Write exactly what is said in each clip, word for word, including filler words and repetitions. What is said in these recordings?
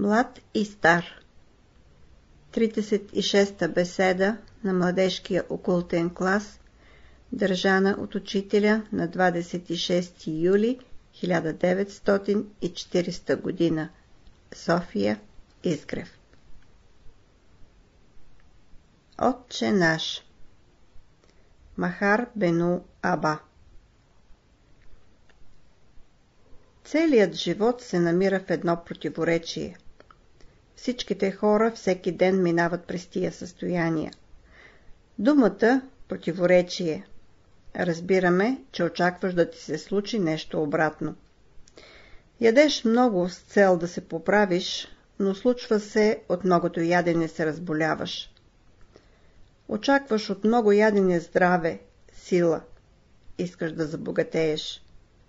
Млад и стар. тридесет и шеста беседа на младежкия окултен клас, държана от учителя на двадесет и шести юли хиляда деветстотин и четиридесета година, София, Изгрев. Отче наш. Махар Бену Аба. Целият живот се намира в едно противоречие. Всичките хора всеки ден минават през тия състояния. Думата противоречие. Разбираме, че очакваш да ти се случи нещо обратно. Ядеш много с цел да се поправиш, но случва се от многото ядене се разболяваш. Очакваш от много ядене здраве, сила. Искаш да забогатееш.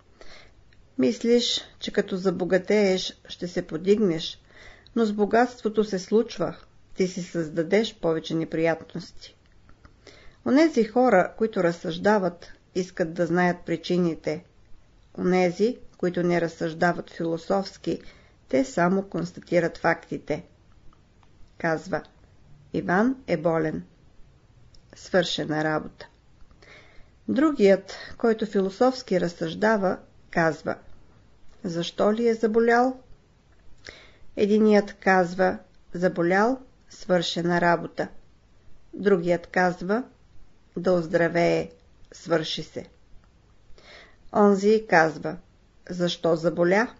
Мислиш, че като забогатееш ще се подигнеш, но с богатството се случва, ти си създадеш повече неприятности. Онези хора, които разсъждават, искат да знаят причините. Онези, които не разсъждават философски, те само констатират фактите. Казва: Иван е болен. Свършена работа. Другият, който философски разсъждава, казва: защо ли е заболял? Единият казва: заболял, свършена работа. Другият казва: да оздравее, свърши се. Онзи казва: защо заболя?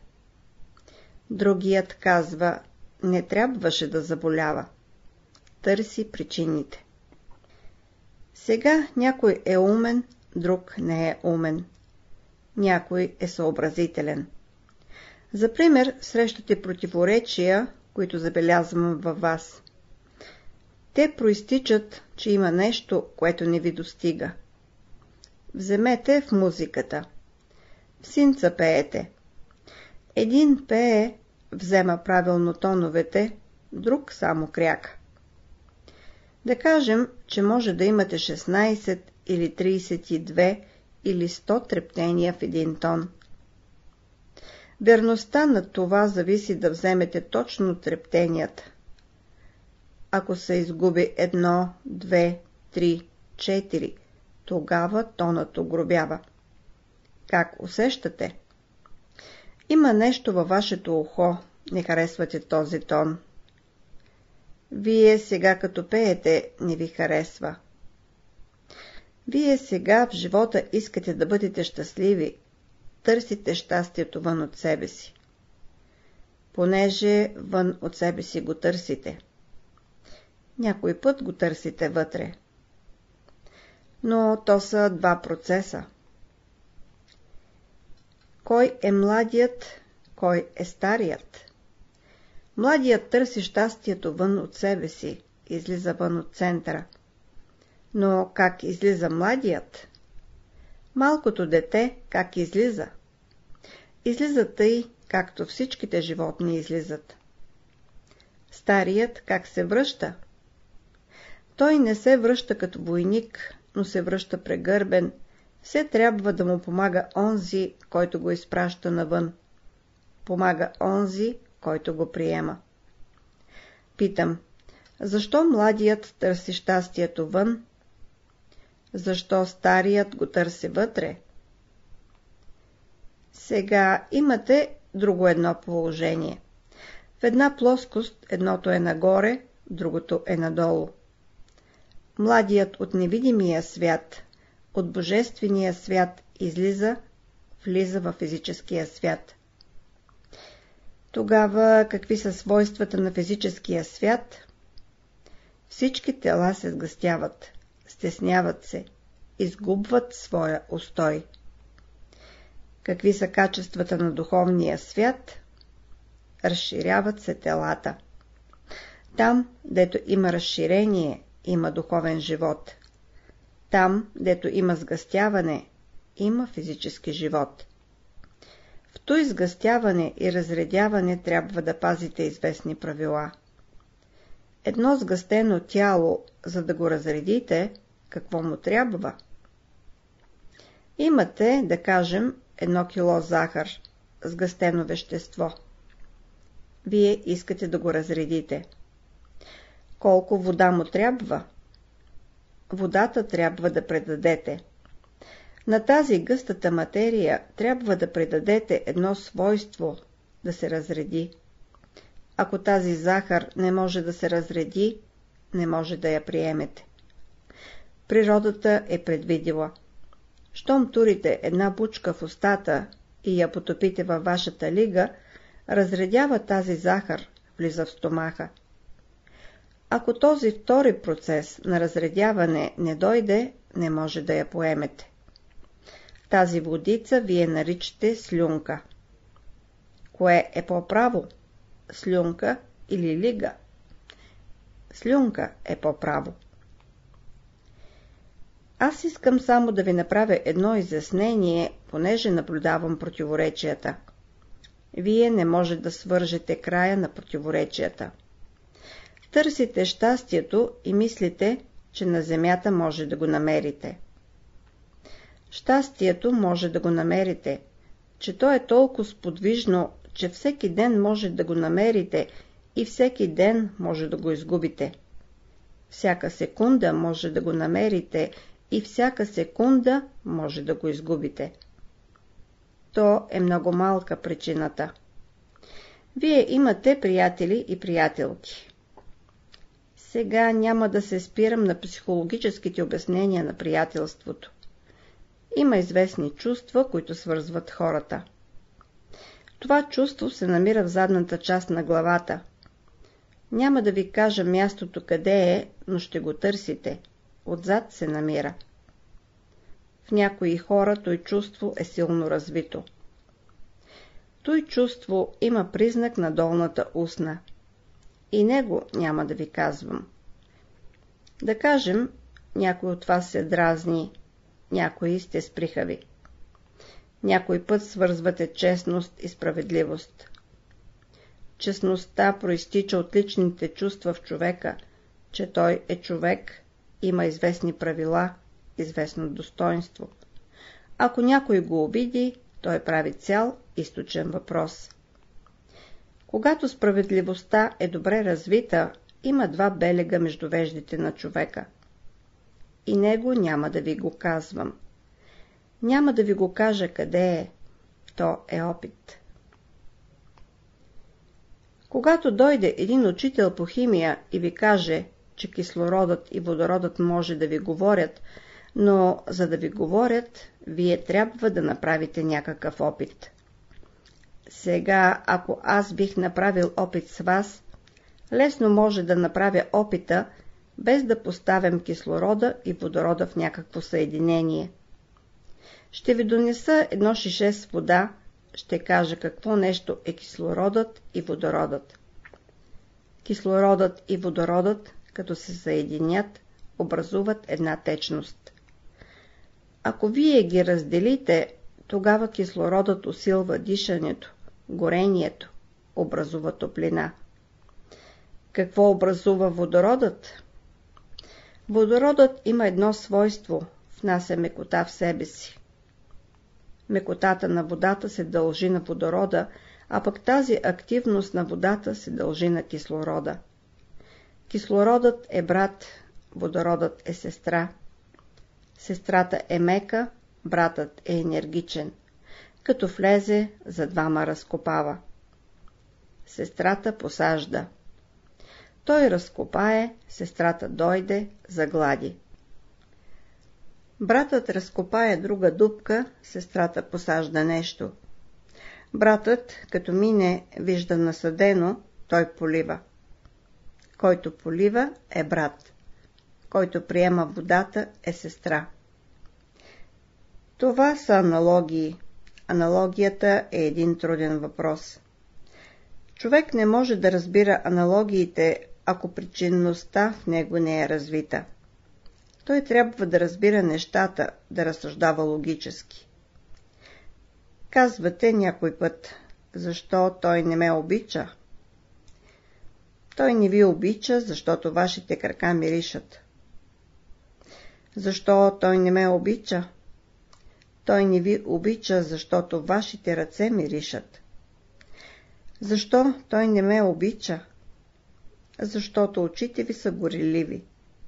Другият казва: не трябваше да заболява. Търси причините. Сега някой е умен, друг не е умен. Някой е съобразителен. За пример, срещате противоречия, които забелязвам във вас. Те проистичат, че има нещо, което не ви достига. Вземете в музиката. В синца пеете. Един пее, взема правилно тоновете, друг само кряка. Да кажем, че може да имате шестнайсет или тридесет и две или сто трептения в един тон. Верността на това зависи да вземете точно трептенията. Ако се изгуби едно, две, три, четири, тогава тонът огробява. Как усещате? Има нещо във вашето ухо, не харесвате този тон. Вие сега като пеете, не ви харесва. Вие сега в живота искате да бъдете щастливи, търсите щастието вън от себе си. Понеже вън от себе си го търсите. Някой път го търсите вътре. Но то са два процеса. Кой е младият, кой е старият? Младият търси щастието вън от себе си, излиза вън от центъра. Но как излиза младият? Малкото дете как излиза? Излиза тъй, както всичките животни излизат. Старият как се връща? Той не се връща като войник, но се връща прегърбен. Все трябва да му помага онзи, който го изпраща навън. Помага онзи, който го приема. Питам: защо младият търси щастието вън? Защо старият го търси вътре? Сега имате друго едно положение. В една плоскост едното е нагоре, другото е надолу. Младият от невидимия свят, от божествения свят излиза, влиза в физическия свят. Тогава какви са свойствата на физическия свят? Всички тела се сгъстяват, стесняват се, изгубват своя устой. Какви са качествата на духовния свят? Разширяват се телата. Там, дето има разширение, има духовен живот. Там, дето има сгъстяване, има физически живот. В той сгъстяване и разредяване трябва да пазите известни правила. Едно сгъстено тяло, за да го разредите, какво му трябва? Имате, да кажем, едно кило захар, сгъстено вещество. вие искате да го разредите. Колко вода му трябва? Водата трябва да предадете. На тази гъстата материя трябва да предадете едно свойство, да се разреди. Ако тази захар не може да се разреди, не може да я приемете. Природата е предвидила. Щом турите една бучка в устата и я потопите във вашата лига, разредява тази захар, влиза в стомаха. Ако този втори процес на разредяване не дойде, не може да я поемете. Тази водица вие наричате слюнка. Кое е по-право? Слюнка или лига? Слюнка е по-право. Аз искам само да ви направя едно изяснение, понеже наблюдавам противоречията. Вие не може да свържете края на противоречията. Търсите щастието и мислите, че на земята може да го намерите. Щастието може да го намерите, че то е толкова сподвижно, че всеки ден може да го намерите и всеки ден може да го изгубите. Всяка секунда може да го намерите и всяка секунда може да го изгубите. То е много малка причината. Вие имате приятели и приятелки. Сега няма да се спирам на психологическите обяснения на приятелството. Има известни чувства, които свързват хората. Това чувство се намира в задната част на главата. Няма да ви кажа мястото къде е, но ще го търсите. Отзад се намира. В някои хора той чувство е силно развито. Той чувство има признак на долната устна. И него няма да ви казвам. Да кажем, някой от вас се дразни, някои сте сприхави. Някой път свързвате честност и справедливост. Честността проистича от личните чувства в човека, че той е човек, има известни правила, известно достоинство. Ако някой го обиди, той прави цял източен въпрос. Когато справедливостта е добре развита, има два белега между веждите на човека. И него няма да ви го казвам. Няма да ви го кажа къде е. То е опит. Когато дойде един учител по химия и ви каже, че кислородът и водородът може да ви говорят, но за да ви говорят, вие трябва да направите някакъв опит. Сега, ако аз бих направил опит с вас, лесно може да направя опита, без да поставям кислорода и водорода в някакво съединение. Ще ви донеса едно шише с вода, ще кажа какво нещо е кислородът и водородът. Кислородът и водородът, като се съединят, образуват една течност. Ако вие ги разделите, тогава кислородът усилва дишането, горението, образува топлина. Какво образува водородът? Водородът има едно свойство, внася мекота в себе си. Мекотата на водата се дължи на водорода, а пък тази активност на водата се дължи на кислорода. Кислородът е брат, водородът е сестра. Сестрата е мека, братът е енергичен. Като влезе, за двама разкопава. Сестрата посажда. Той разкопае, сестрата дойде, заглади. Братът разкопае друга дупка, сестрата посажда нещо. Братът, като мине, вижда насадено, той полива. Който полива е брат. Който приема водата е сестра. Това са аналогии. Аналогията е един труден въпрос. Човек не може да разбира аналогиите, ако причинността в него не е развита. Той трябва да разбира нещата, да разсъждава логически. Казвате някой път, защо той не ме обича? Той не ви обича, защото вашите крака миришат. Защо той не ме обича? Той не ви обича, защото вашите ръце миришат. Защо той не ме обича? Защото очите ви са гореливи.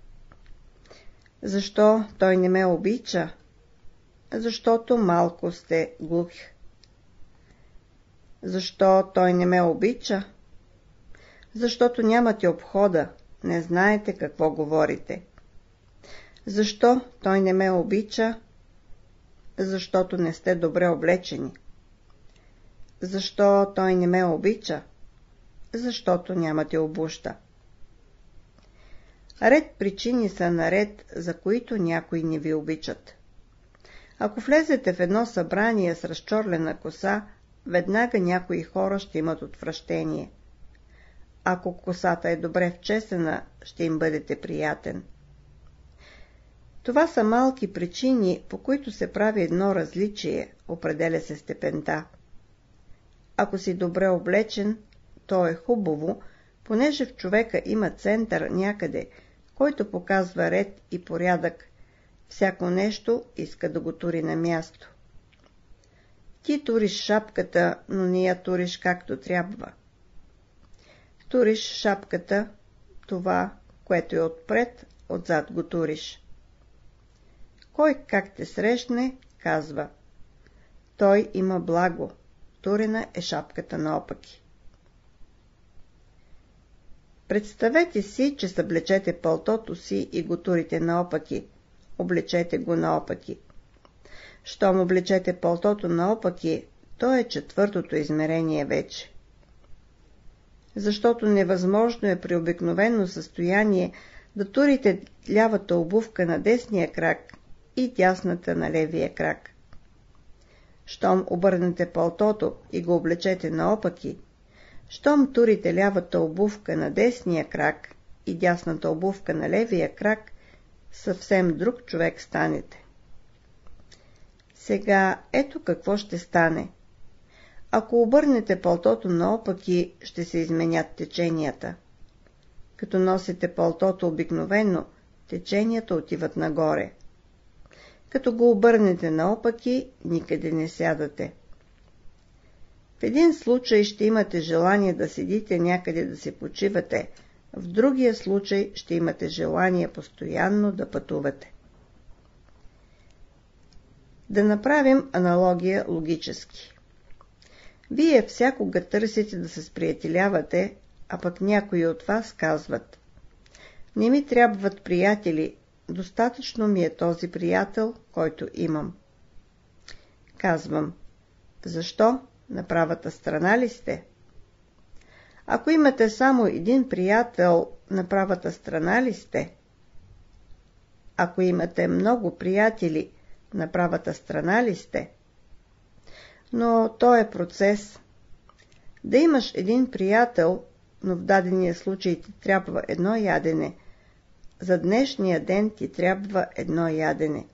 Защо той не ме обича? Защото малко сте глух. Защо той не ме обича? Защото нямате обхода, не знаете какво говорите. Защо той не ме обича? Защото не сте добре облечени. Защо той не ме обича? Защото нямате обуща. Ред причини са наред, за които някои не ви обичат. Ако влезете в едно събрание с разчорлена коса, веднага някои хора ще имат отвращение. Ако косата е добре вчесена, ще им бъдете приятен. Това са малки причини, по които се прави едно различие, определя се степента. Ако си добре облечен, то е хубаво, понеже в човека има център някъде, който показва ред и порядък. Всяко нещо иска да го тури на място. Ти туриш шапката, но не я туриш както трябва. Туриш шапката, това, което е отпред, отзад го туриш. Кой как те срещне, казва: той има благо, турена е шапката наопаки. Представете си, че съблечете пълтото си и го турите наопаки. Облечете го наопаки. Щом облечете пълтото наопаки, то е четвъртото измерение вече. Защото невъзможно е при обикновено състояние да турите лявата обувка на десния крак и дясната на левия крак. Щом обърнете пълтото и го облечете наопаки, щом турите лявата обувка на десния крак и дясната обувка на левия крак, съвсем друг човек станете. Сега ето какво ще стане. Ако обърнете пълтото наопаки, ще се изменят теченията. Като носите пълтото обикновено, теченията отиват нагоре. Като го обърнете наопаки, никъде не сядате. В един случай ще имате желание да седите някъде да се почивате, в другия случай ще имате желание постоянно да пътувате. Да направим аналогия логически. Вие всякога търсите да се сприятелявате, а пък някои от вас казват: не ми трябват приятели, достатъчно ми е този приятел, който имам. Казвам: защо? На правата страна ли сте? Ако имате само един приятел, на правата страна ли сте? Ако имате много приятели, на правата страна ли сте? Но то е процес. Да имаш един приятел, но в дадения случай ти трябва едно ядене. За днешния ден ти трябва едно ядене.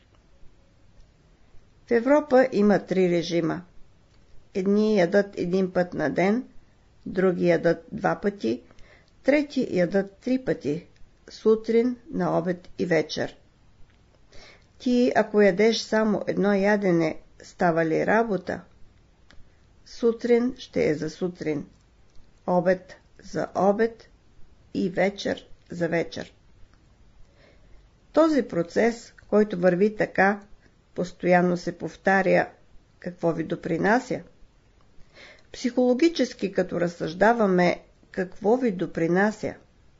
В Европа има три режима. Едни ядат един път на ден, други ядат два пъти, трети ядат три пъти, сутрин, на обед и вечер. Ти, ако ядеш само едно ядене, става ли работа? Сутрин ще е за сутрин, обед за обед и вечер за вечер. Този процес, който върви така, постоянно се повтаря, какво ви допринася? Психологически, като разсъждаваме, какво ви допринася?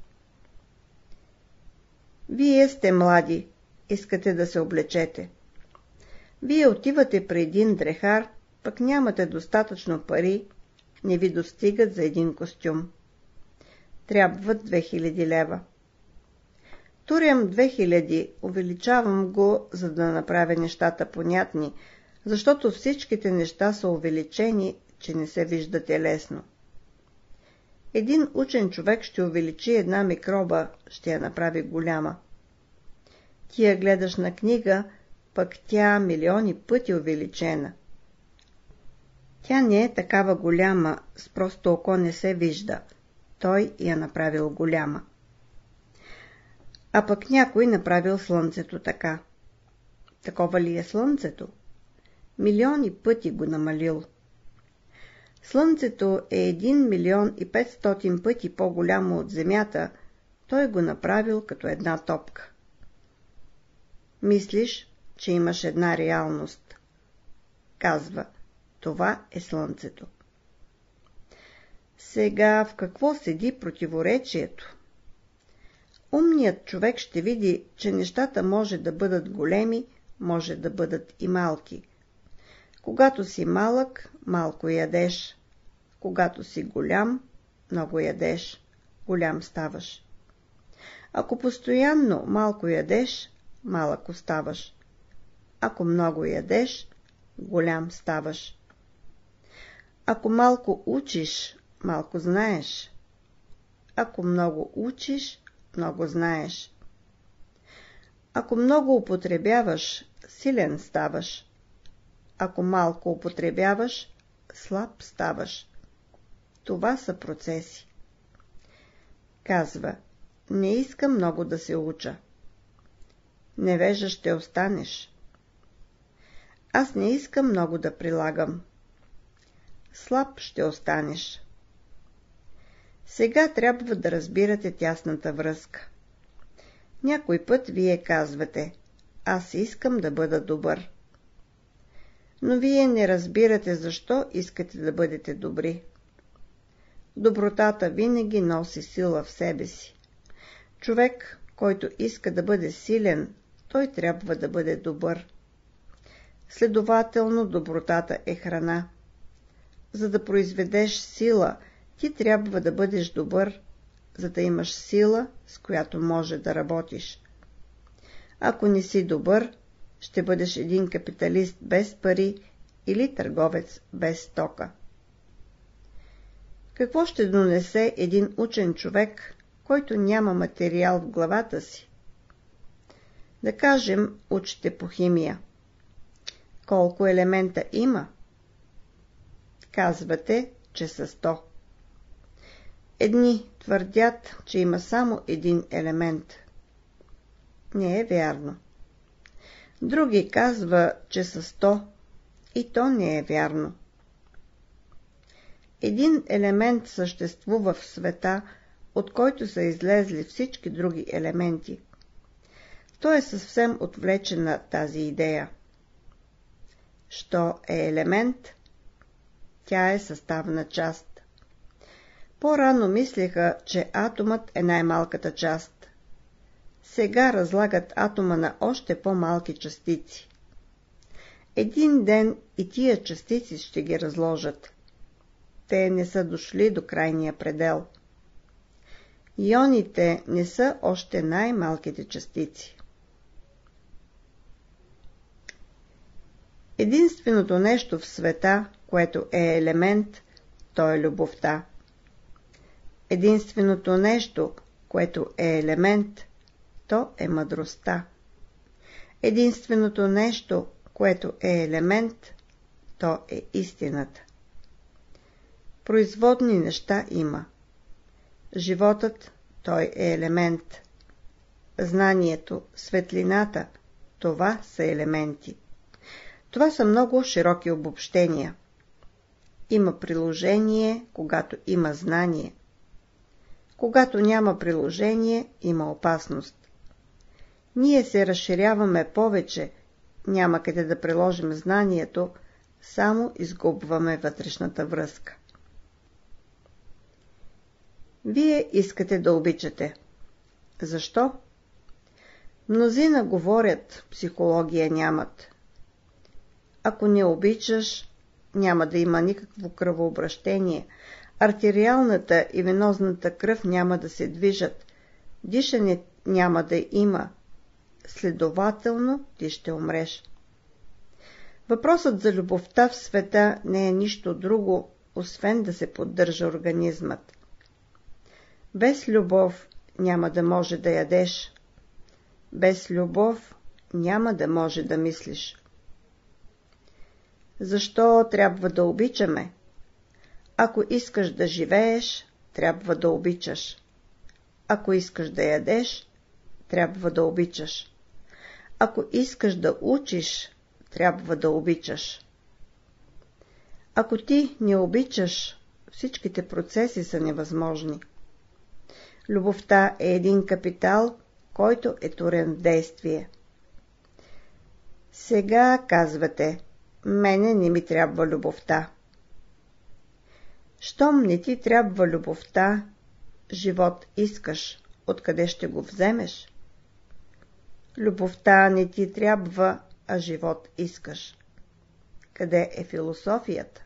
Вие сте млади, искате да се облечете. Вие отивате при един дрехар, пък нямате достатъчно пари, не ви достигат за един костюм. Трябват две хиляди лева. Турям две хиляди, увеличавам го, за да направя нещата понятни, защото всичките неща са увеличени, че не се виждате лесно. Един учен човек ще увеличи една микроба, ще я направи голяма. Ти я гледаш на книга, пък тя милиони пъти увеличена. Тя не е такава голяма, с просто око не се вижда. Той я направил голяма. А пък някой направил слънцето така. Такова ли е слънцето? Милиони пъти го намалил. Слънцето е един милион и петстотин пъти по-голямо от Земята, той го направил като една топка. Мислиш, че имаш една реалност. Казва, това е Слънцето. Сега в какво седи противоречието? Умният човек ще види, че нещата може да бъдат големи, може да бъдат и малки. Когато си малък, малко ядеш. Когато си голям, много ядеш. Голям ставаш. Ако постоянно малко ядеш, малък оставаш. Ако много ядеш, голям ставаш. Ако малко учиш, малко знаеш. Ако много учиш, много знаеш. Ако много употребяваш, силен ставаш. Ако малко употребяваш, слаб ставаш. Това са процеси. Казва, не искам много да се уча. Невежа ще останеш. Аз не искам много да прилагам. Слаб ще останеш. Сега трябва да разбирате тясната връзка. Някой път вие казвате, аз искам да бъда добър. Но вие не разбирате защо искате да бъдете добри. Добротата винаги носи сила в себе си. Човек, който иска да бъде силен, той трябва да бъде добър. Следователно, добротата е храна. За да произведеш сила, ти трябва да бъдеш добър, за да имаш сила, с която може да работиш. Ако не си добър, ще бъдеш един капиталист без пари или търговец без стока. Какво ще донесе един учен човек, който няма материал в главата си? Да кажем, учите по химия. Колко елемента има? Казвате, че са сто. Едни твърдят, че има само един елемент. Не е вярно. Други казва, че са сто, и то не е вярно. Един елемент съществува в света, от който са излезли всички други елементи. Той е съвсем отвлечена тази идея. Що е елемент? Тя е съставна част. По-рано мислеха, че атомът е най-малката част. Сега разлагат атома на още по-малки частици. Един ден и тия частици ще ги разложат. Те не са дошли до крайния предел. Ионите не са още най-малките частици. Единственото нещо в света, което е елемент, то е любовта. Единственото нещо, което е елемент, то е мъдростта. Единственото нещо, което е елемент, то е истината. Производни неща има. Животът, той е елемент. Знанието, светлината, това са елементи. Това са много широки обобщения. Има приложение, когато има знание. Когато няма приложение, има опасност. Ние се разширяваме повече, няма къде да приложим знанието, само изгубваме вътрешната връзка. Вие искате да обичате. Защо? Мнозина говорят, психология нямат. Ако не обичаш, няма да има никакво кръвообращение, артериалната и венозната кръв няма да се движат, дишане няма да има, следователно ти ще умреш. Въпросът за любовта в света не е нищо друго, освен да се поддържа организмът. Без любов няма да може да ядеш. Без любов няма да може да мислиш. Защо трябва да обичаме? Ако искаш да живееш, трябва да обичаш. Ако искаш да ядеш, трябва да обичаш. Ако искаш да учиш, трябва да обичаш. Ако ти не обичаш, всичките процеси са невъзможни. Любовта е един капитал, който е турен в действие. Сега казвате, мене не ми трябва любовта. Щом не ти трябва любовта, живот искаш, откъде ще го вземеш? Любовта не ти трябва, а живот искаш. Къде е философията?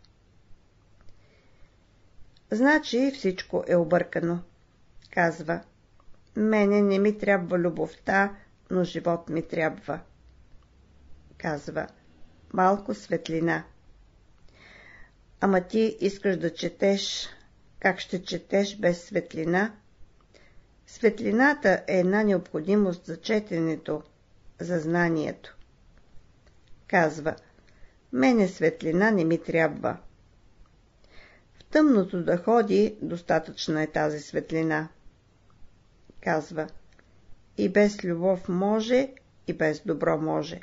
Значи всичко е объркано. Казва, мене не ми трябва любовта, но живот ми трябва. Казва, малко светлина. Ама ти искаш да четеш, как ще четеш без светлина? Светлината е една необходимост за четенето, за знанието. Казва, мене светлина не ми трябва. В тъмното да ходи, достатъчна е тази светлина. Казва, и без любов може, и без добро може.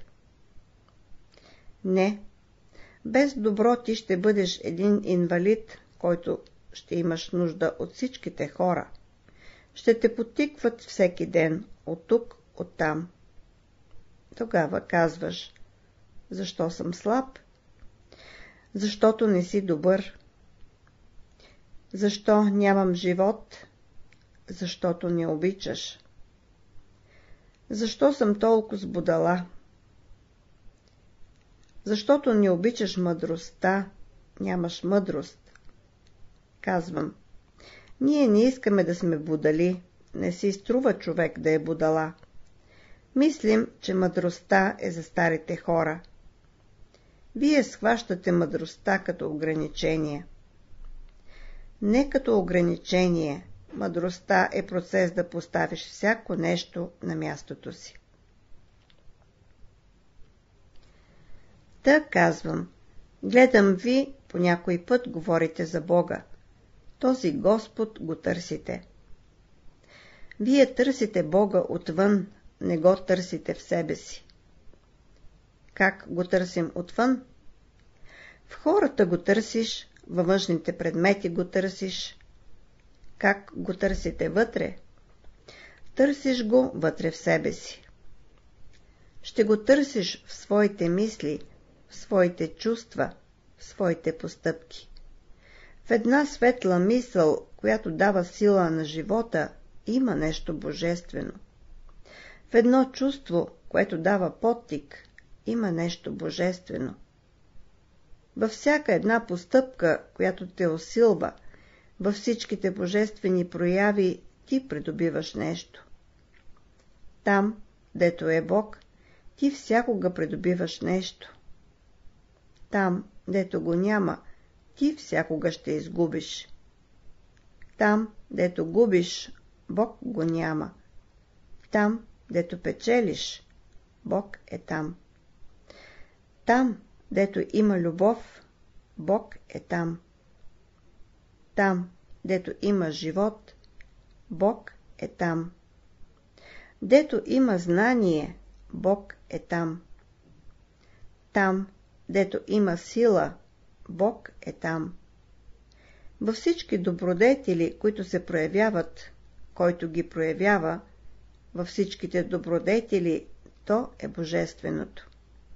Не, без добро ти ще бъдеш един инвалид, който ще имаш нужда от всичките хора. Ще те потикват всеки ден, от тук, от там. Тогава казваш, защо съм слаб? Защото не си добър. Защо нямам живот? Защото не обичаш. Защо съм толкова сбудала? Защото не обичаш мъдростта, нямаш мъдрост. Казвам, ние не искаме да сме будали, не си струва човек да е будала. Мислим, че мъдростта е за старите хора. Вие схващате мъдростта като ограничение. Не като ограничение, мъдростта е процес да поставиш всяко нещо на мястото си. Та казвам, гледам ви, по някой път говорите за Бога. Този Господ го търсите. Вие търсите Бога отвън, не го търсите в себе си. Как го търсим отвън? В хората го търсиш, във външните предмети го търсиш. Как го търсите вътре? Търсиш го вътре в себе си. Ще го търсиш в своите мисли, в своите чувства, в своите постъпки. В една светла мисъл, която дава сила на живота, има нещо божествено. В едно чувство, което дава подтик, има нещо божествено. Във всяка една постъпка, която те усилва, във всичките божествени прояви, ти придобиваш нещо. Там, дето е Бог, ти всякога придобиваш нещо. Там, дето го няма, ти всякога ще изгубиш. Там, дето губиш, Бог го няма. Там, дето печелиш, Бог е там. Там, дето има любов, Бог е там. Там, дето има живот, Бог е там. Дето има знание, Бог е там. Там, дето има сила, Бог е там. Във всички добродетели, които се проявяват, който ги проявява, във всичките добродетели, то е божественото.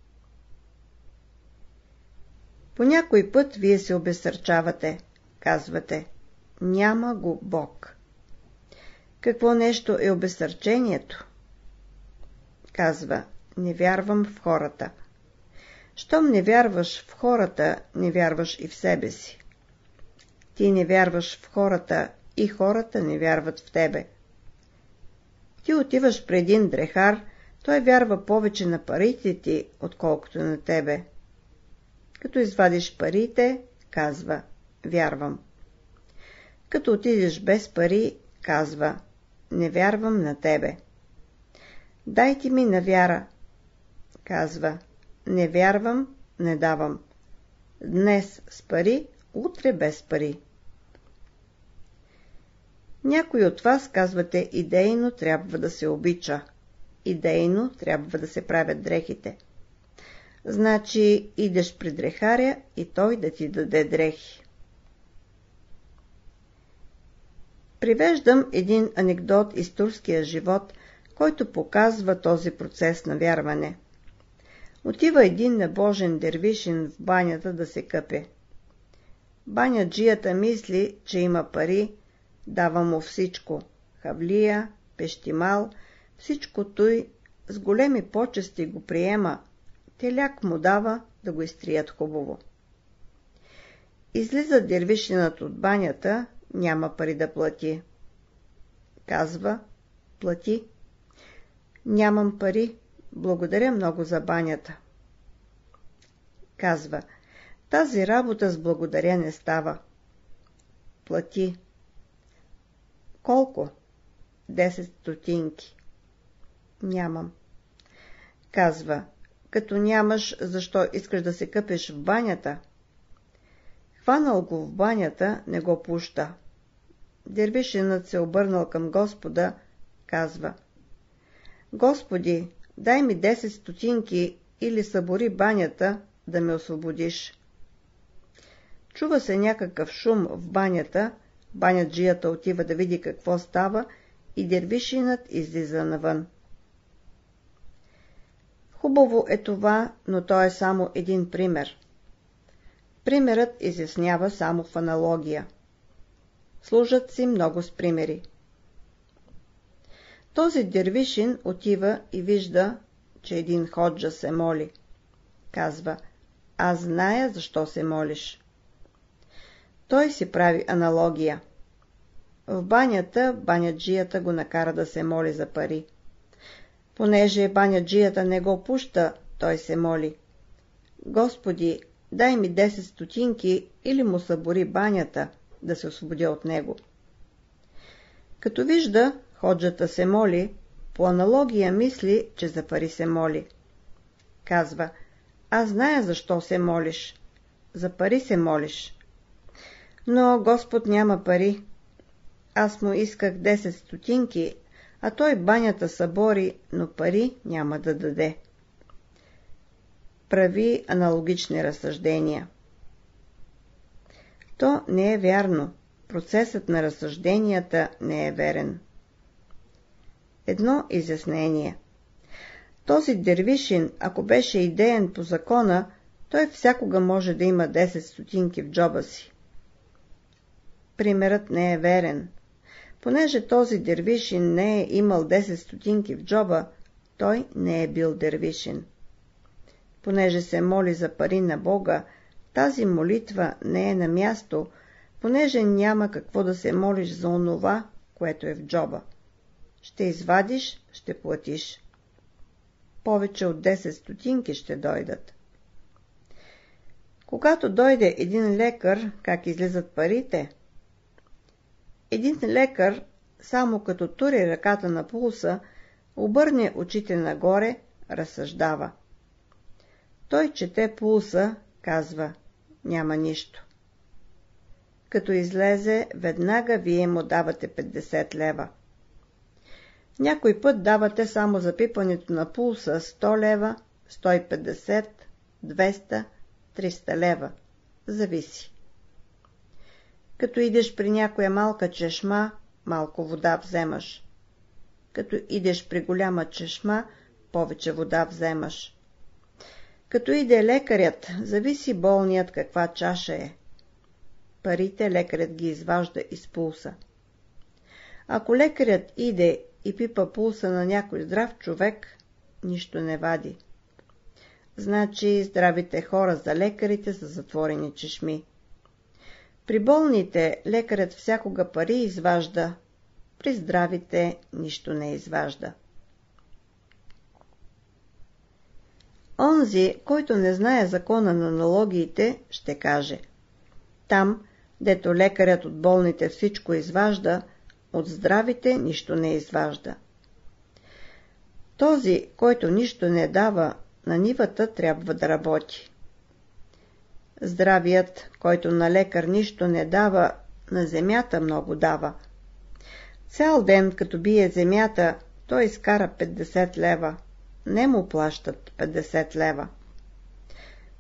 По някой път вие се обезсърчавате, казвате, няма го Бог. Какво нещо е обезсърчението? Казва, не вярвам в хората. Щом не вярваш в хората, не вярваш и в себе си. Ти не вярваш в хората и хората не вярват в тебе. Ти отиваш при един дрехар, той вярва повече на парите ти, отколкото на тебе. Като извадиш парите, казва, вярвам. Като отидеш без пари, казва, не вярвам на тебе. Дайте ми на вяра, казва, не вярвам, не давам. Днес с пари, утре без пари. Някои от вас казвате, идейно трябва да се обича, идейно трябва да се правят дрехите. значи идеш при дрехаря и той да ти даде дрехи. Привеждам един анекдот из турския живот, който показва този процес на вярване. Отива един небожен дервишин в банята да се къпе. Баняджията мисли, че има пари, дава му всичко – хавлия, пещимал, всичко той с големи почести го приема, теляк му дава да го изтрият хубаво. Излиза дервишинът от банята, няма пари да плати. Казва: плати. Нямам пари, благодаря много за банята. Казва: тази работа с благодаря не става. Плати. Колко? Десет стотинки. Нямам. Казва: като нямаш, защо искаш да се къпеш в банята? Хванал го в банята, не го пуща. Дервишинът се обърнал към Господа, казва: Господи, дай ми десет стотинки или събори банята, да ме освободиш. Чува се някакъв шум в банята, баняджията отива да види какво става и дервишинът излиза навън. Хубаво е това, но то е само един пример. Примерът изяснява само в аналогия. Служат си много с примери. Този дервишин отива и вижда, че един ходжа се моли. Казва: аз зная защо се молиш. Той си прави аналогия. В банята баняджията го накара да се моли за пари. Понеже баняджията не го пуща, той се моли: Господи, дай ми десет стотинки или му събори банята, да се освободя от него. Като вижда, ходжата се моли, по аналогия мисли, че за пари се моли. Казва: аз зная защо се молиш. За пари се молиш. Но Господ няма пари. Аз му исках десет стотинки, а той банята събори, но пари няма да даде. Прави аналогични разсъждения. То не е вярно. Процесът на разсъжденията не е верен. Едно изяснение. Този дервишин, ако беше идеен по закона, той всякога може да има десет стотинки в джоба си. Примерът не е верен. Понеже този дервишин не е имал десет стотинки в джоба, той не е бил дервишин. Понеже се моли за пари на Бога, тази молитва не е на място, понеже няма какво да се молиш за онова, което е в джоба. Ще извадиш, ще платиш. Повече от десет стотинки ще дойдат. Когато дойде един лекар, как излизат парите? Един лекар, само като тури ръката на пулса, обърне очите нагоре, разсъждава. Той чете пулса, казва: няма нищо. Като излезе, веднага вие му давате петдесет лева. Някой път давате само за пипането на пулса сто лева, сто и петдесет, двеста, триста лева. Зависи. Като идеш при някоя малка чешма, малко вода вземаш. Като идеш при голяма чешма, повече вода вземаш. Като иде лекарят, зависи болният каква чаша е. Парите лекарят ги изважда из пулса. Ако лекарят иде и пипа пулса на някой здрав човек, нищо не вади. Значи здравите хора за лекарите са затворени чешми. При болните лекарят всякога пари изважда, при здравите нищо не изважда. Онзи, който не знае закона на аналогиите, ще каже: там, дето лекарят от болните всичко изважда, от здравите нищо не изважда. Този, който нищо не дава, на нивата трябва да работи. Здравият, който на лекар нищо не дава, на земята много дава. Цял ден, като бие земята, той изкара петдесет лева. Не му плащат петдесет лева.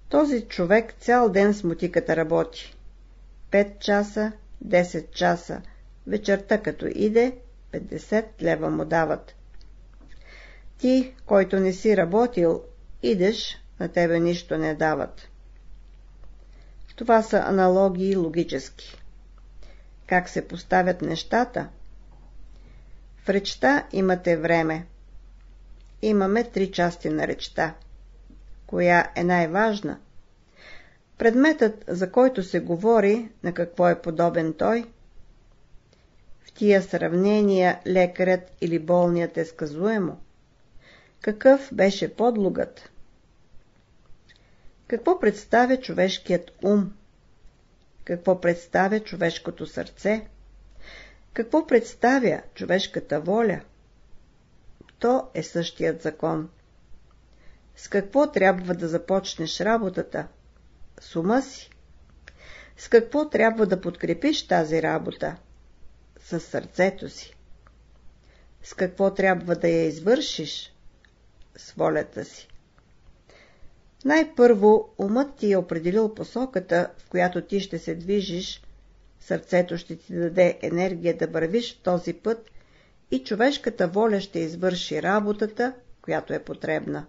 Този човек цял ден с мотиката работи. пет часа, десет часа. Вечерта като иде, петдесет лева му дават. Ти, който не си работил, идеш, на тебе нищо не дават. Това са аналогии логически. Как се поставят нещата? В речта имате време. Имаме три части на речта. Коя е най-важна? Предметът, за който се говори, на какво е подобен той? В тия сравнения лекарят или болният е сказуемо. Какъв беше подлогът? Какво представя човешкият ум? Какво представя човешкото сърце? Какво представя човешката воля? То е същият закон. С какво трябва да започнеш работата? С ума си. С какво трябва да подкрепиш тази работа? С сърцето си. С какво трябва да я извършиш? С волята си. Най-първо умът ти е определил посоката, в която ти ще се движиш, сърцето ще ти даде енергия да вървиш в този път и човешката воля ще извърши работата, която е потребна.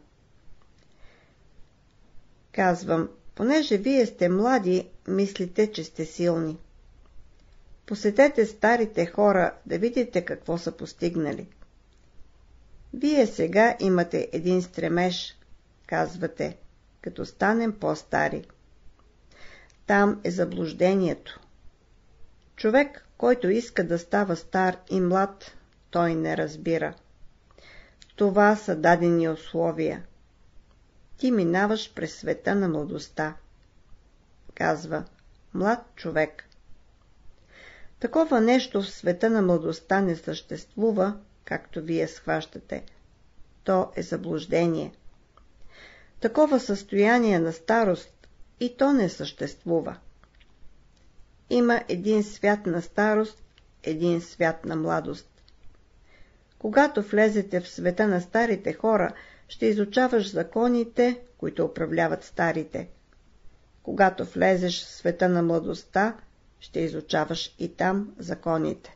Казвам, понеже вие сте млади, мислите, че сте силни. Посетете старите хора да видите какво са постигнали. Вие сега имате един стремеж, казвате, като станем по-стари. Там е заблуждението. Човек, който иска да става стар и млад, той не разбира. Това са дадени условия. Ти минаваш през света на младостта. Казва, млад човек. Такова нещо в света на младостта не съществува, както вие схващате. То е заблуждение. Такова състояние на старост и то не съществува. Има един свят на старост, един свят на младост. Когато влезете в света на старите хора, ще изучаваш законите, които управляват старите. Когато влезеш в света на младостта, ще изучаваш и там законите.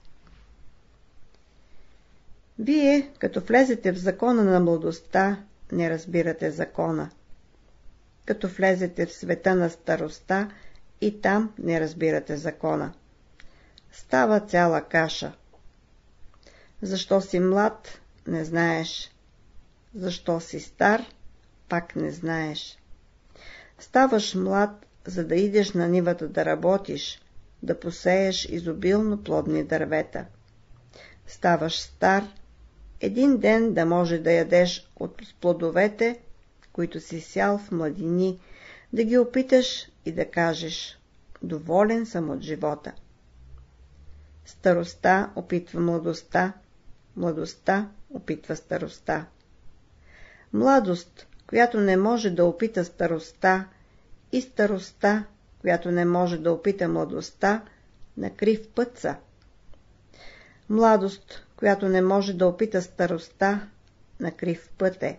Вие, като влезете в закона на младостта, не разбирате закона. Като влезете в света на старостта, и там не разбирате закона. Става цяла каша. Защо си млад, не знаеш. Защо си стар, пак не знаеш. Ставаш млад, за да идеш на нивата да работиш, да посееш изобилно плодни дървета. Ставаш стар, един ден да може да ядеш от плодовете, които си сял в младини, да ги опиташ и да кажеш: доволен съм от живота. Старостта опитва младостта, младостта опитва старостта. Младост, която не може да опита старостта, и старостта, която не може да опита младостта, на крив път са. Младост, която не може да опита старостта, на крив път е.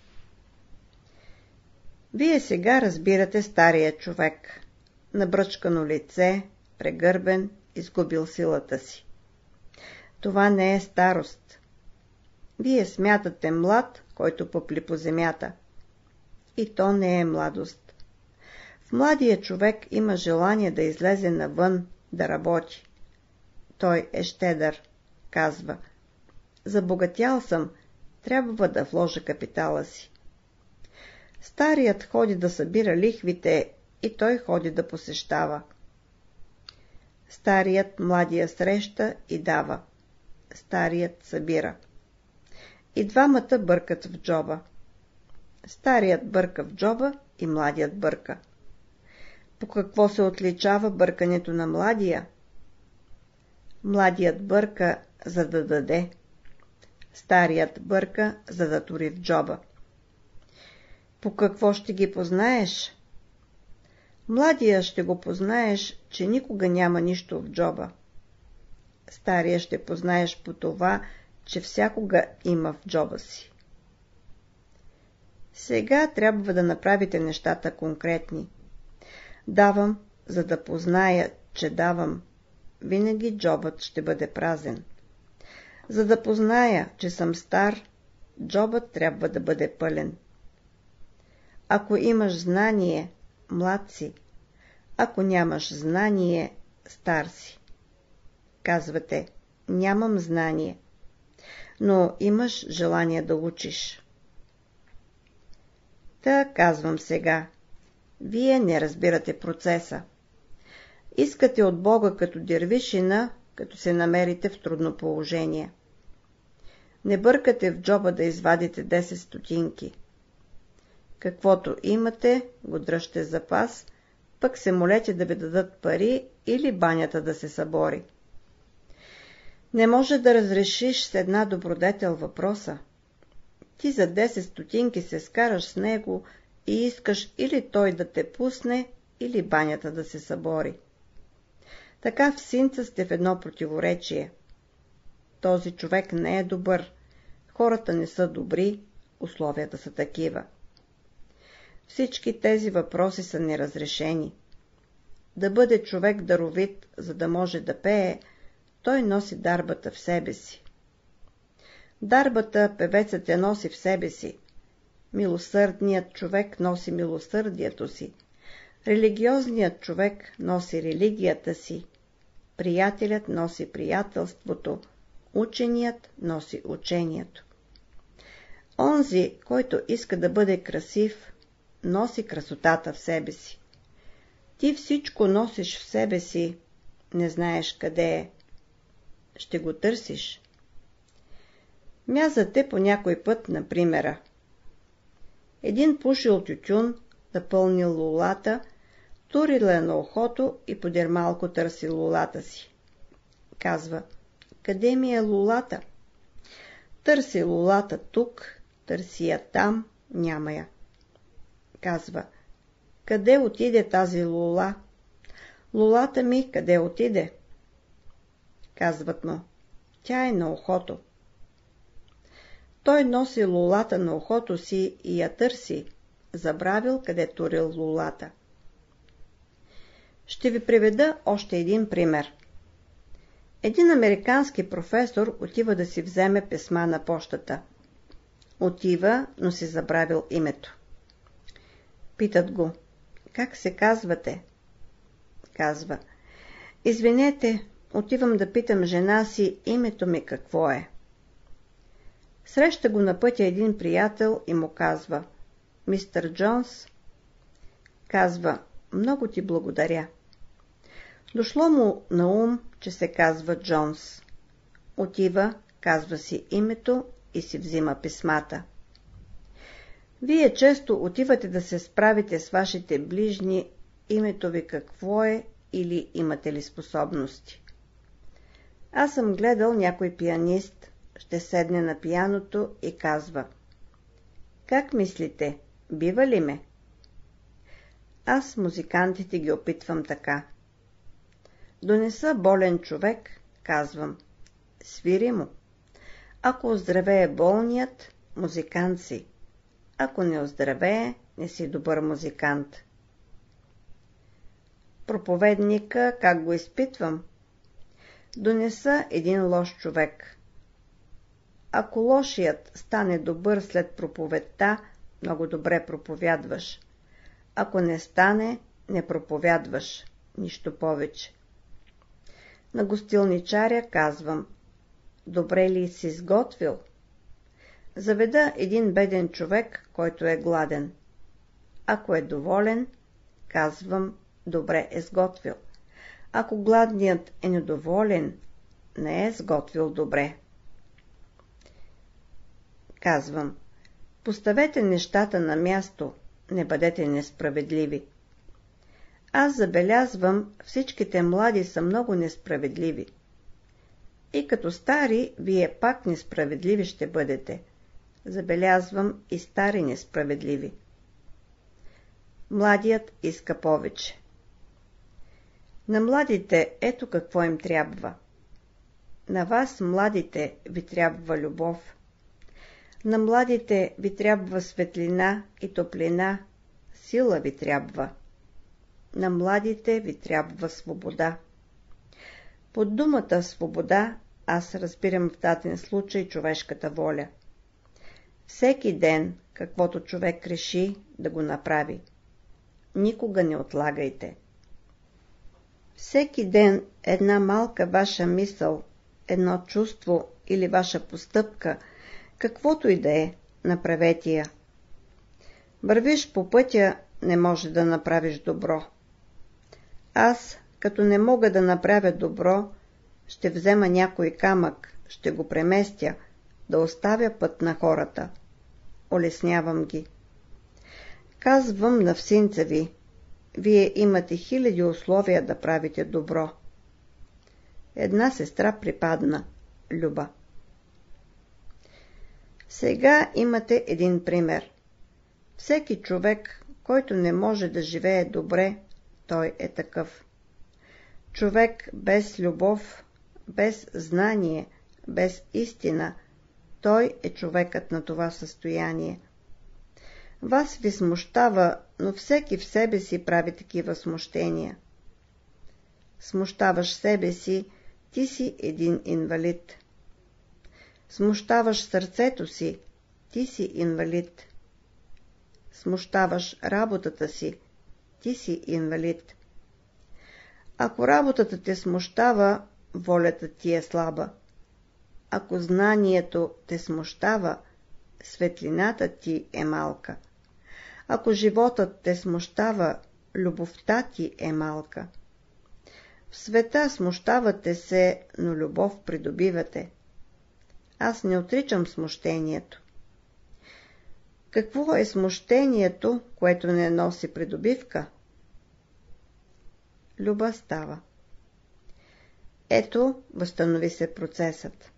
Вие сега разбирате стария човек, набръчкано лице, прегърбен, изгубил силата си. Това не е старост. Вие смятате млад, който пъпли по земята. И то не е младост. В младия човек има желание да излезе навън, да работи. Той е щедър, казва: забогатял съм, трябва да вложа капитала си. Старият ходи да събира лихвите и той ходи да посещава. Старият младия среща и дава. Старият събира. И двамата бъркат в джоба. Старият бърка в джоба и младият бърка. По какво се отличава бъркането на младия? Младият бърка, за да даде. Старият бърка, за да тури в джоба. По какво ще ги познаеш? Младия ще го познаеш, че никога няма нищо в джоба. Стария ще познаеш по това, че всякога има в джоба си. Сега трябва да направите нещата конкретни. Давам, за да позная, че давам. Винаги джобът ще бъде празен. За да позная, че съм стар, джобът трябва да бъде пълен. Ако имаш знание, млад си. Ако нямаш знание, стар си. Казвате, нямам знание, но имаш желание да учиш. Та казвам сега, вие не разбирате процеса. Искате от Бога като дервишина, като се намерите в трудно положение. Не бъркате в джоба да извадите десет стотинки. Каквото имате, го дръжте за запас, пък се молете да ви дадат пари или банята да се събори. Не може да разрешиш с една добродетел въпроса. Ти за десет стотинки се скараш с него и искаш или той да те пусне, или банята да се събори. Така в синца сте в едно противоречие. Този човек не е добър, хората не са добри, условията са такива. Всички тези въпроси са неразрешени. Да бъде човек даровит, за да може да пее, той носи дарбата в себе си. Дарбата певецът я носи в себе си. Милосърдният човек носи милосърдието си. Религиозният човек носи религията си. Приятелят носи приятелството. Ученият носи учението. Онзи, който иска да бъде красив, носи красотата в себе си. Ти всичко носиш в себе си, не знаеш къде е. Ще го търсиш. Мязате по някой път на примера. Един пушил тютюн, напълнил лулата, турил е на ухото и подир малко търси лулата си. Казва, къде ми е лулата? Търси лулата тук, търси я там, няма я. Казва, къде отиде тази лула? Лулата ми къде отиде? Казват му, тя е на ухото. Той носи лулата на ухото си и я търси, забравил къде турил лулата. Ще ви приведа още един пример. Един американски професор отива да си вземе писма на пощата. Отива, но си забравил името. Питат го, как се казвате? Казва, извинете, отивам да питам жена си името ми какво е. Среща го на пътя един приятел и му казва, мистер Джонс. Казва, много ти благодаря. Дошло му на ум, че се казва Джонс. Отива, казва си името и си взима писмата. Вие често отивате да се справите с вашите ближни, името ви какво е или имате ли способности. Аз съм гледал някой пианист, ще седне на пианото и казва, как мислите, бива ли ме? Аз музикантите ги опитвам така. Донеса болен човек, казвам, свири му. Ако оздравее болният, музикант си. Ако не оздравее, не си добър музикант. Проповедника, как го изпитвам? Донеса един лош човек. Ако лошият стане добър след проповедта, много добре проповядваш. Ако не стане, не проповядваш, нищо повече. На гостилничаря казвам, добре ли си сготвил? Заведа един беден човек, който е гладен. Ако е доволен, казвам, добре е сготвил. Ако гладният е недоволен, не е сготвил добре. Казвам, поставете нещата на място, не бъдете несправедливи. Аз забелязвам, всичките млади са много несправедливи. И като стари, вие пак несправедливи ще бъдете. Забелязвам и стари несправедливи. Младият иска повече. На младите ето какво им трябва. На вас, младите, ви трябва любов. На младите ви трябва светлина и топлина, сила ви трябва. На младите ви трябва свобода. Под думата свобода аз разбирам в даден случай човешката воля. Всеки ден, каквото човек реши, да го направи. Никога не отлагайте. Всеки ден една малка ваша мисъл, едно чувство или ваша постъпка, каквото и да е, направете я. Вървиш по пътя, не може да направиш добро. Аз, като не мога да направя добро, ще взема някой камък, ще го преместя, да оставя път на хората. Улеснявам ги. Казвам на всинца ви, вие имате хиляди условия да правите добро. Една сестра припадна, Люба. Сега имате един пример. Всеки човек, който не може да живее добре, той е такъв. Човек без любов, без знание, без истина, той е човекът на това състояние. Вас ви смущава, но всеки в себе си прави такива смущения. Смущаваш себе си, ти си един инвалид. Смущаваш сърцето си, ти си инвалид. Смущаваш работата си, ти си инвалид. Ако работата те смущава, волята ти е слаба. Ако знанието те смущава, светлината ти е малка. Ако животът те смущава, любовта ти е малка. В света смущавате се, но любов придобивате. Аз не отричам смущението. Какво е смущението, което не носи придобивка? Люба става. Ето, възстанови се процесът.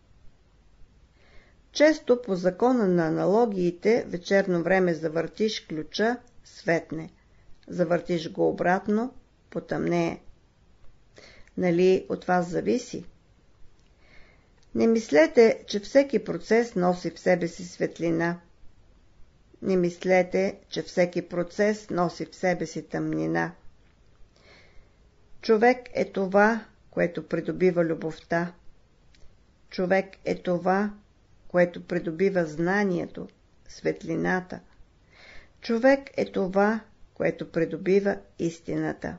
Често по закона на аналогиите вечерно време завъртиш ключа, светне. Завъртиш го обратно, потъмнее. Нали от вас зависи? Не мислете, че всеки процес носи в себе си светлина. Не мислете, че всеки процес носи в себе си тъмнина. Човек е това, което придобива любовта. Човек е това, което придобива знанието, светлината. Човек е това, което придобива истината.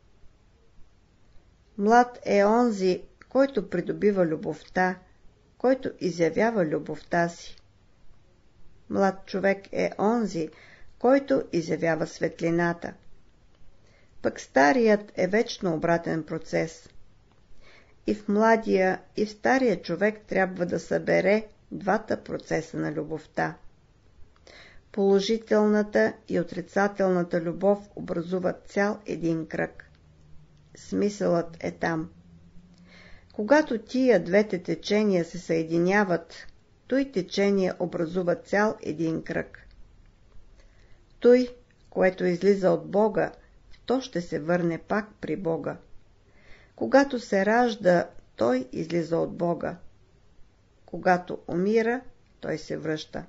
Млад е онзи, който придобива любовта, който изявява любовта си. Млад човек е онзи, който изявява светлината. Пък старият е вечно обратен процес. И в младия, и в стария човек трябва да събере двата процеса на любовта. Положителната и отрицателната любов образуват цял един кръг. Смисълът е там. Когато тия двете течения се съединяват, той течение образува цял един кръг. Той, което излиза от Бога, то ще се върне пак при Бога. Когато се ражда, той излиза от Бога. Когато умира, той се връща.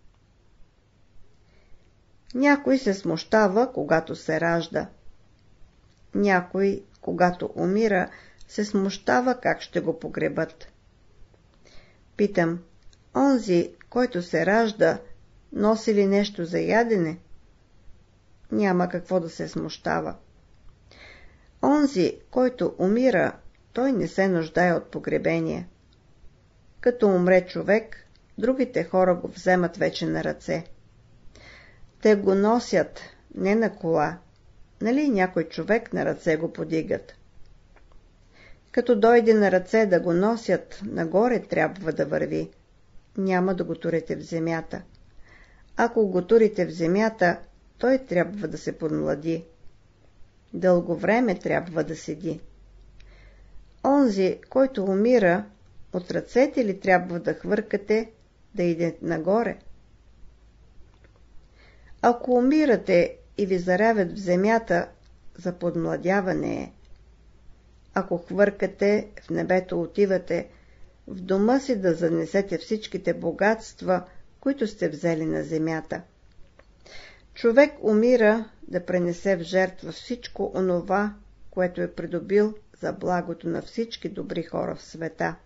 Някой се смущава, когато се ражда. Някой, когато умира, се смущава как ще го погребат. Питам, онзи, който се ражда, носи ли нещо за ядене? Няма какво да се смущава. Онзи, който умира, той не се нуждае от погребение. Като умре човек, другите хора го вземат вече на ръце. Те го носят, не на кола, нали някой човек на ръце го подигат. Като дойде на ръце да го носят, нагоре трябва да върви. Няма да го турите в земята. Ако го турите в земята, той трябва да се подмлади. Дълго време трябва да седи. Онзи, който умира, от ръцете ли трябва да хвъркате, да иде нагоре? Ако умирате и ви заравят в земята, за подмладяване е. Ако хвъркате, в небето отивате, в дома си да занесете всичките богатства, които сте взели на земята. Човек умира да пренесе в жертва всичко онова, което е придобил за благото на всички добри хора в света.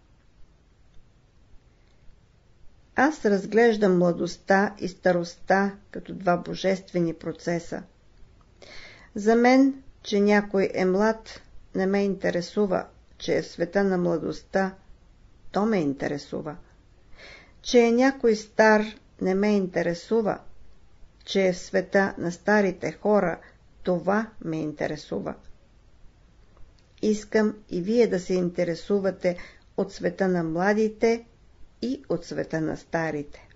Аз разглеждам младостта и старостта като два божествени процеса. За мен, че някой е млад, не ме интересува, че е в света на младостта, то ме интересува. Че е някой стар, не ме интересува, че е в света на старите хора, това ме интересува. Искам и вие да се интересувате от света на младите и от света на старите.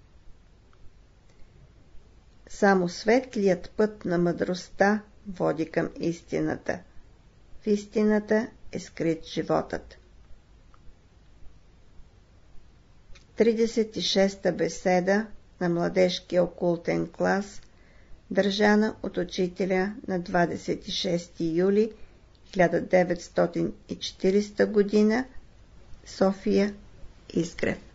Само светлият път на мъдростта води към истината. В истината е скрит животът. тридесет и шеста беседа на младежкия окултен клас, държана от учителя на двадесет и шести юли хиляда деветстотин и четиридесета година, София, Изгрев.